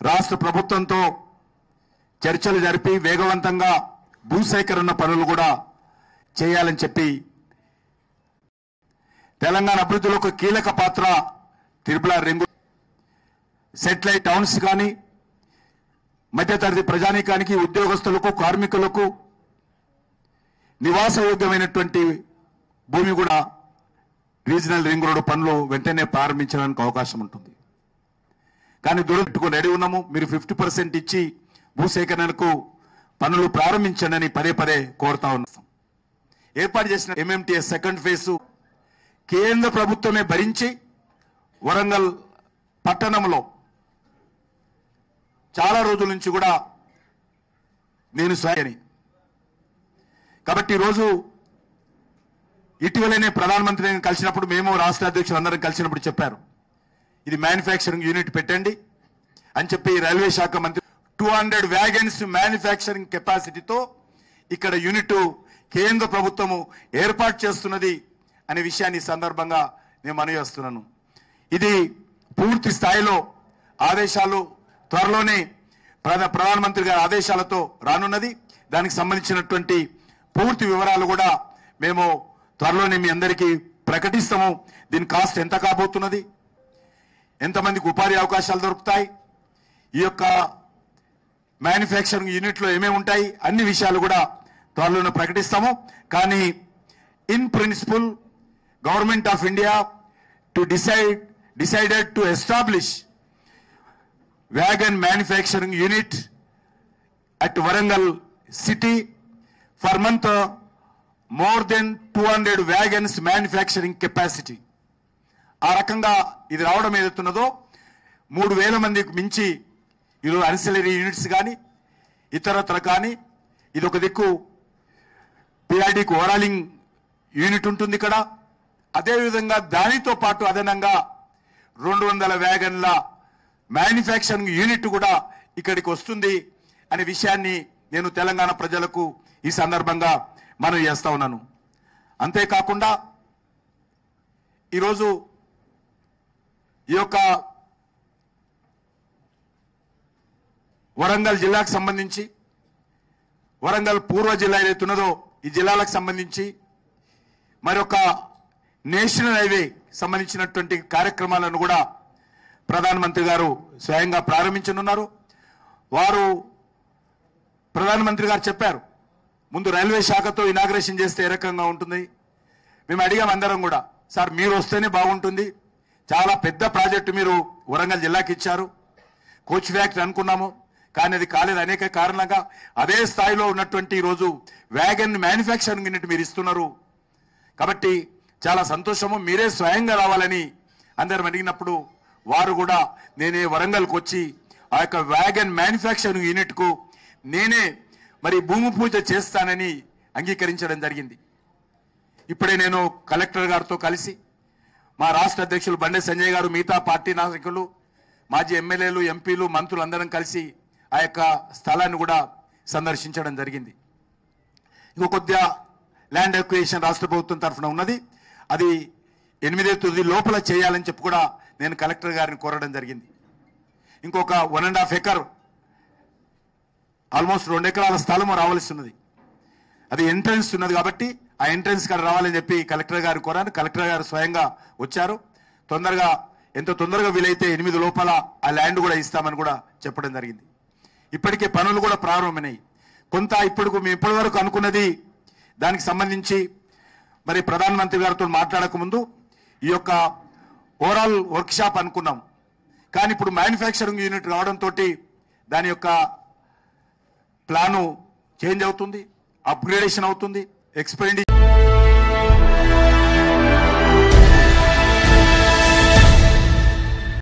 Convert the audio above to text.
రాష్ట్ర ప్రభుత్వంతో చర్చలు జరిపి వేగవంతంగా భూసేకరణ పనులు కూడా చేయాలని చెప్పి తెలంగాణ అభివృద్ధిలో ఒక కీలక పాత్ర తిరుమల రింగు సెటిలైట్ టౌన్స్ కానీ మధ్యతరగతి ప్రజానీకానికి ఉద్యోగస్తులకు కార్మికులకు నివాసయోగ్యమైనటువంటి భూమి కూడా రీజనల్ రింగ్ రోడ్డు పనులు వెంటనే ప్రారంభించడానికి అవకాశం ఉంటుంది. కానీ దూరం పెట్టుకుని రెడీ ఉన్నాము, మీరు 50% ఇచ్చి భూసేకరణకు పనులు ప్రారంభించండి పదే పదే కోరుతా ఉన్నాం. ఏర్పాటు చేసిన ఎంఎంటీఎస్ సెకండ్ ఫేజ్ కేంద్ర ప్రభుత్వమే భరించి వరంగల్ పట్టణంలో చాలా రోజుల నుంచి కూడా నేను స్వయని కాబట్టి ఈరోజు ఇటీవలనే ప్రధానమంత్రిని కలిసినప్పుడు మేము రాష్ట్ర అధ్యక్షులు అందరం కలిసినప్పుడు చెప్పారు, ఇది మ్యానుఫ్యాక్చరింగ్ యూనిట్ పెట్టండి అని చెప్పి రైల్వే శాఖ మంత్రి 200 వ్యాగన్స్ మ్యానుఫ్యాక్చరింగ్ కెపాసిటీతో ఇక్కడ యూనిట్ కేంద్ర ప్రభుత్వము ఏర్పాటు చేస్తున్నది అనే విషయాన్ని సందర్భంగా నేను మనవి చేస్తున్నాను. ఇది పూర్తి స్థాయిలో ఆదేశాలు త్వరలోనే ప్రధానమంత్రి గారి ఆదేశాలతో రానున్నది. దానికి సంబంధించినటువంటి పూర్తి వివరాలు కూడా మేము త్వరలోనే మీ అందరికీ ప్రకటిస్తాము. దీని కాస్ట్ ఎంత కాబోతున్నది, ఎంతమందికి ఉపాధి అవకాశాలు దొరుకుతాయి, ఈ యొక్క మ్యానుఫ్యాక్చరింగ్ యూనిట్లో ఏమేమి ఉంటాయి, అన్ని విషయాలు కూడా త్వరలోనే ప్రకటిస్తాము. కానీ in principle government of India to decided to establish wagon manufacturing unit at Warangal city for month more than 200 wagons manufacturing capacity. ఆ రకంగా ఇది రావడం ఏదైతున్నదో 3000 మందికి మించి ఈరోజు అన్సిలరీ యూనిట్స్ కానీ ఇతరత్ర కానీ ఇది ఒక దిక్కు పిఆర్డీకి ఓవరాలింగ్ యూనిట్ ఉంటుంది ఇక్కడ. అదేవిధంగా దానితో పాటు అదనంగా 200 వ్యాగన్ల మ్యానుఫ్యాక్చరింగ్ యూనిట్ కూడా ఇక్కడికి వస్తుంది అనే విషయాన్ని నేను తెలంగాణ ప్రజలకు ఈ సందర్భంగా మనవి చేస్తా ఉన్నాను. అంతేకాకుండా ఈరోజు ఈ యొక్క వరంగల్ జిల్లాకు సంబంధించి వరంగల్ పూర్వ జిల్లా ఏదైతున్నదో ఈ జిల్లాలకు సంబంధించి మరొక నేషనల్ హైవే సంబంధించినటువంటి కార్యక్రమాలను కూడా ప్రధానమంత్రి గారు స్వయంగా ప్రారంభించనున్నారు. వారు ప్రధానమంత్రి గారు చెప్పారు, ముందు రైల్వే శాఖతో ఇనాగ్రేషన్ చేస్తే ఏ రకంగా ఉంటుంది. మేము అడిగాం అందరం కూడా, సార్ మీరు వస్తేనే బాగుంటుంది, చాలా పెద్ద ప్రాజెక్టు మీరు వరంగల్ జిల్లాకి ఇచ్చారు, కోచ్ ఫ్యాక్టరీ అనుకున్నాము కానీ అది కాలేదు అనేక కారణంగా. అదే స్థాయిలో ఉన్నటువంటి ఈరోజు వ్యాగన్ మ్యానుఫ్యాక్చరింగ్ యూనిట్ మీరు ఇస్తున్నారు కాబట్టి చాలా సంతోషము, మీరే స్వయంగా రావాలని అందరం అడిగినప్పుడు వారు కూడా నేనే వరంగల్కి వచ్చి ఆ యొక్క వ్యాగన్ మ్యానుఫ్యాక్చరింగ్ యూనిట్కు నేనే మరి భూమి పూజ చేస్తానని అంగీకరించడం జరిగింది. ఇప్పుడే నేను కలెక్టర్ గారితో కలిసి మా రాష్ట్ర అధ్యక్షులు బండే సంజయ్ గారు, మిగతా పార్టీ నాయకులు, మాజీ ఎమ్మెల్యేలు, ఎంపీలు, మంత్రులు అందరం కలిసి ఆ యొక్క స్థలాన్ని కూడా సందర్శించడం జరిగింది. ఇంకో కొద్దిగా ల్యాండ్ అక్విజిషన్ రాష్ట్ర ప్రభుత్వం తరఫున ఉన్నది, అది 8వ తేదీ లోపల చేయాలని చెప్పి కూడా నేను కలెక్టర్ గారిని కోరడం జరిగింది. ఇంకొక 1.5 ఎకర్ ఆల్మోస్ట్ 2 ఎకరాల స్థలము రావాల్సి ఉన్నది. అది ఎంట్రన్స్ ఉన్నది కాబట్టి ఆ ఎంట్రన్స్ కాడ రావాలని చెప్పి కలెక్టర్ గారు కోరాను. కలెక్టర్ గారు స్వయంగా వచ్చారు. తొందరగా ఎంత తొందరగా వీలైతే 8 లోపల ఆ ల్యాండ్ కూడా ఇస్తామని కూడా చెప్పడం జరిగింది. ఇప్పటికే పనులు కూడా ప్రారంభమైనాయి. కొంత మేము ఇప్పటి వరకు అనుకున్నది దానికి సంబంధించి మరి ప్రధానమంత్రి గారితో మాట్లాడక ముందు ఈ యొక్క ఓవరాల్ వర్క్ షాప్ అనుకున్నాం. కానీ ఇప్పుడు మ్యానుఫ్యాక్చరింగ్ యూనిట్ రావడంతో దాని యొక్క ప్లాను చేంజ్ అవుతుంది, అప్గ్రేడేషన్ అవుతుంది, ఎక్స్పెండిచర్